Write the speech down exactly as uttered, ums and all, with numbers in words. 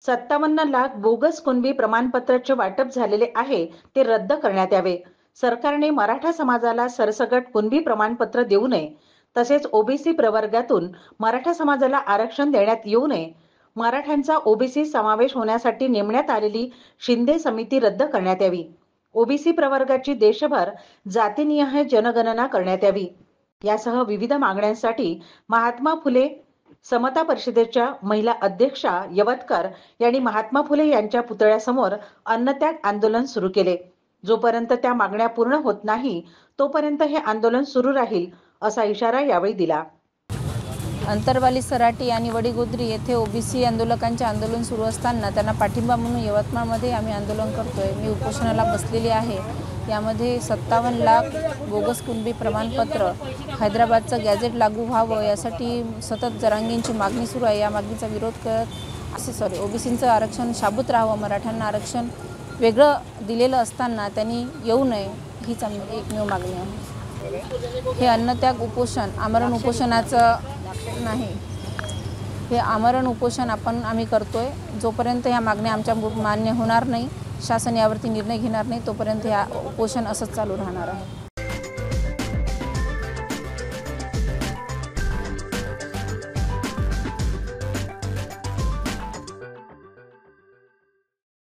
सत्तावन्न लाख बोगस कुणबी प्रमाणपत्राचे वाटप झालेले आहे ते रद्द करण्यात यावे। सरकारने मराठा समाजाला सरसकट कुणबी प्रमाणपत्र देऊ नये। तसेच ओबीसी प्रवर्गातून मराठा समाजाला आरक्षण देण्यात येऊ नये। मराठ्यांचा ओबीसी समावेश होण्यासाठी नेमण्यात आलेली शिंदे समिती रद्द करण्यात यावी। ओबीसी प्रवर्गाची देशभर जातीनिहाय जनगणना करण्यात यावी। यासह विविध मागण्यांसाठी महात्मा फुले समता परिषदेच्या महिला अध्यक्षा यवतकर यांनी महात्मा फुले यांच्या पुतळ्यासमोर अन्नत्याग आंदोलन सुरू केले। जोपर्यंत त्या मागण्या पूर्ण होत नाही तोपर्यंत हे आंदोलन सुरू राहील असा इशारा यावेळी दिला। अंतरवाली सराटी आणि वडीगोद्री येथे ओबीसी आंदोलकांचे आंदोलन सुरू असताना त्यांना पाठिंबा म्हणून यवतमाळमध्ये आम्ही आंदोलन करतोय। मी उपोषणाला बसलेली आहे। यामध्ये सत्तावन्न लाख बोगस कुणबी प्रमाणपत्र हैदराबादचं गॅझेट लागू व्हावं यासाठी सतत जरांगींची मागणी सुरू आहे। या मागणीचा विरोध करत असे सॉरी ओबीसींचं आरक्षण शाबूत राहावं, मराठ्यांना आरक्षण वेगळं दिलेलं असताना त्यांनी येऊ नये हीच आमची एकमेव मागणी आहे। हे अन्नत्याग उपोषण आमरण उपोषणाचं नाही, हे आमरण उपोषण आपण आम्ही करतोय। जोपर्यंत ह्या मागण्या आमच्या मान्य होणार नाही, शासन यावरती निर्णय घेणार नाही, तोपर्यंत हे उपोषण असंच चालू राहणार आहे।